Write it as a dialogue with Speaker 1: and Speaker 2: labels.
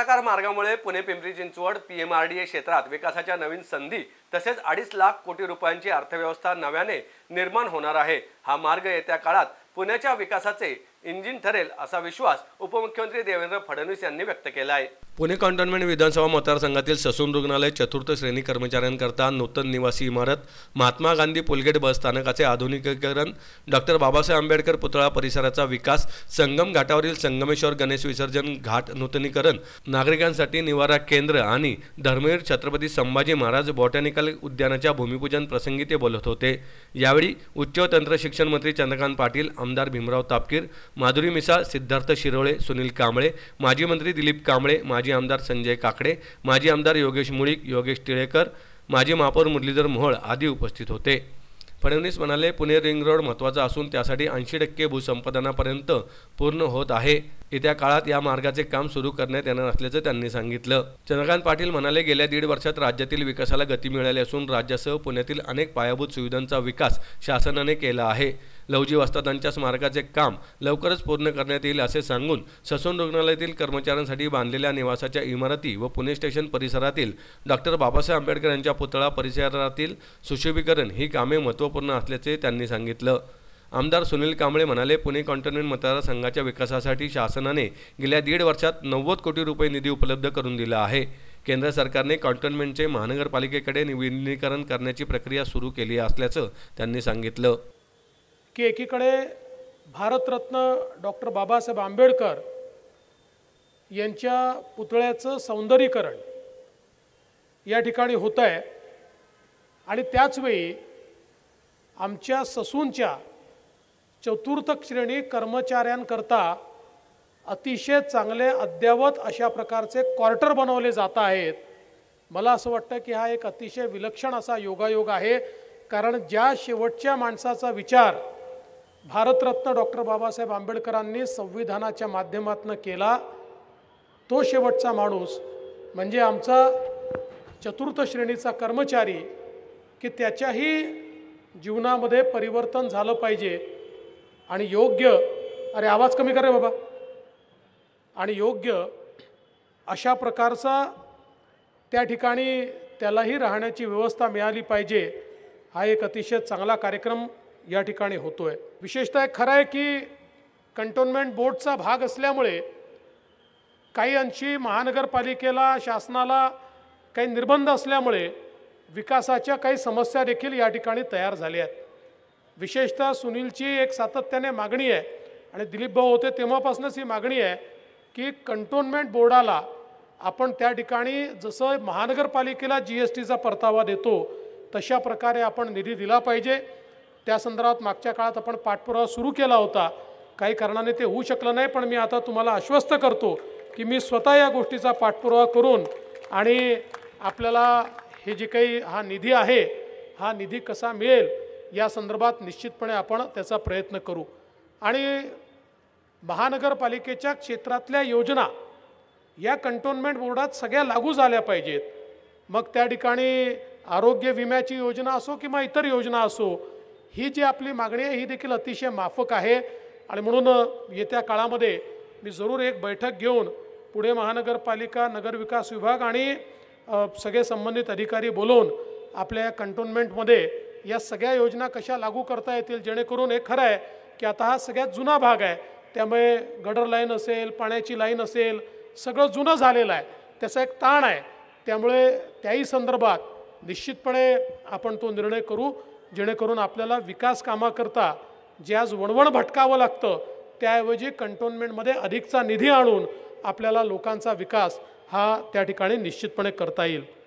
Speaker 1: आयताकार मार्गामुळे पुणे पिंपरी चिंचवड पीएमआरडीए क्षेत्रात विकासाच्या नवीन संधी तसेच 2.5 लाख कोटी रुपयांची अर्थव्यवस्था नव्याने निर्माण होणार आहे। हा मार्ग येत्या काळात पुण्याच्या विकासाचे इंजिन ठरेल असा विश्वास उपमुख्यमंत्री देवेंद्र फडणवीस यांनी व्यक्त केला आहे। पुणे कॅन्टोन्मेंट विधानसभा मतदारसंघातील ससून रुग्णालय चतुर्थ श्रेणी कर्मचाऱ्यांकरता नूतन निवासी इमारत, महात्मा गांधी पुलगेट बस स्थानकाचे आधुनिकीकरण, डॉक्टर बाबासाहेब आंबेडकर पुतळा परिसराचा विकास, संगम घाटावरील संगमेश्वर गणेश विसर्जन घाट नूतनीकरण, नागरिकांसाठी निवारा केंद्र आणि धर्मवीर छत्रपती संभाजी महाराज बॉटॅनिकल उद्यानाच्या भूमिपूजन प्रसंगी ते बोलत होते। यावेळी उच्च व तंत्र शिक्षण मंत्री चंद्रकांत पाटील, आमदार भीमराव तापकीर, माधुरी मिसाळ, सिद्धार्थ शिरोळे, सुनील कांबळे, माजी मंत्री दिलीप कांबळे, माजी आमदार संजय काकडे, माजी आमदार योगेश मुळीक, योगेश टिळेकर, माजी महापौर मुरलीधर मोहोळ आदी उपस्थित होते। फडणवीस म्हणाले, पुणे रिंग रोड महत्त्वाचा असून त्यासाठी 80% भूसंपादनापर्यंत पूर्ण होत आहे। येत्या काळात या मार्गाचे काम सुरू करण्यात येणार असल्याचं त्यांनी सांगितलं। चंद्रकांत पाटील म्हणाले, गेल्या 1.5 वर्षात राज्यातील विकासाला गती मिळाली असून राज्यासह पुण्यातील अनेक पायाभूत सुविधांचा विकास शासनाने केला आहे। लवजी वस्तादांच्या स्मारकाचे काम लवकरच पूर्ण करण्यात येईल असे सांगून ससून रुग्णालयातील कर्मचाऱ्यांसाठी बांधलेल्या निवासाच्या इमारती व पुणे स्टेशन परिसरातील डॉक्टर बाबासाहेब आंबेडकर यांच्या पुतळा परिसरातील सुशोभीकरण ही कामे महत्त्वपूर्ण असल्याचे त्यांनी सांगितलं। आमदार सुनील कांबळे म्हणाले, पुणे कॅन्टोन्मेंट मतदारसंघाच्या विकासासाठी शासनाने गेल्या 1.5 वर्षात 90 कोटी रुपये निधी उपलब्ध करून दिला आहे। केंद्र सरकारने कॅन्टोन्मेंटचे महानगरपालिकेकडे विलीनीकरण करण्याची प्रक्रिया सुरू केली असल्याचं त्यांनी सांगितलं।
Speaker 2: की एकीकडे भारतरत्न डॉक्टर बाबासाहेब आंबेडकर यांच्या पुतळ्याचं सौंदर्यीकरण या ठिकाणी होत आहे आणि त्याच वेळी आमच्या ससूनच्या चतुर्थ श्रेणी कर्मचाऱ्यांकरता अतिशय चांगले अद्ययावत अशा प्रकारचे क्वार्टर बनवले जात आहेत। मला असं वाटतं की हा एक अतिशय विलक्षण असा योगायोग आहे, कारण ज्या शेवटच्या माणसाचा विचार भारतरत्न डॉक्टर बाबासाहेब आंबेडकरांनी संविधानाच्या माध्यमातून केला, तो शेवटचा माणूस म्हणजे आमचा चतुर्थ श्रेणीचा कर्मचारी, की त्याच्याही जीवनामध्ये परिवर्तन झालं पाहिजे आणि योग्य, अरे आवाज कमी कर रे बाबा, आणि योग्य अशा प्रकारचा त्या ठिकाणी त्यालाही राहण्याची व्यवस्था मिळाली पाहिजे। हा एक अतिशय चांगला कार्यक्रम या ठिकाणी होतोय। विशेषतः खरं आहे की कॅन्टोन्मेंट बोर्डचा भाग असल्यामुळे काही अंशी महानगरपालिकेला, शासनाला काही निर्बंध असल्यामुळे विकासाच्या काही समस्या देखील या ठिकाणी तयार झाल्या आहेत। विशेषतः सुनीलची एक सातत्याने मागणी आहे आणि दिलीप भाऊ होते तेव्हापासूनच ही मागणी आहे की कॅन्टोन्मेंट बोर्डाला आपण त्या ठिकाणी जसं महानगरपालिकेला GSTचा परतावा देतो तशा प्रकारे आपण निधी दिला पाहिजे। त्या संदर्भात मागच्या काळात आपण पाठपुरावा सुरू केला होता, काही कारणाने ते होऊ शकलं नाही, पण मी आता तुम्हाला आश्वस्त करतो की मी स्वतः या गोष्टीचा पाठपुरावा करून आणि आपल्याला हे जे काही हा निधी आहे, हा निधी कसा मिळेल या संदर्भात निश्चितपणे आपण त्याचा प्रयत्न करू। आणि महानगरपालिकेच्या क्षेत्रातल्या योजना या कॅन्टोन्मेंट बोर्डात सगळ्या लागू झाल्या पाहिजेत। मग त्या ठिकाणी आरोग्य विम्याची योजना असो किंवा इतर योजना असो, ही जी आपली मागणी आहे ही देखील अतिशय माफक आहे। आणि म्हणून येत्या काळामध्ये मी जरूर एक बैठक घेऊन पुणे महानगरपालिका, नगरविकास विभाग आणि सगळे संबंधित अधिकारी बोलवून आपल्या कॅन्टोन्मेंटमध्ये या सगळ्या योजना कशा लागू करता येतील, जेणेकरून हे खरं आहे की आता हा सगळ्यात जुना भाग आहे, त्यामुळे गटर लाईन असेल, पाण्याची लाईन असेल, सगळं जुनं झालेलं आहे, त्याचा एक ताण आहे। त्यामुळे त्याही संदर्भात निश्चितपणे आपण तो निर्णय करू, जेणेकरून आपल्याला विकास कामाकरता जे आज वणवण भटकावं लागतं त्याऐवजी कॅन्टोन्मेंटमध्ये अधिकचा निधी आणून आपल्याला लोकांचा विकास हा त्या ठिकाणी निश्चितपणे करता येईल।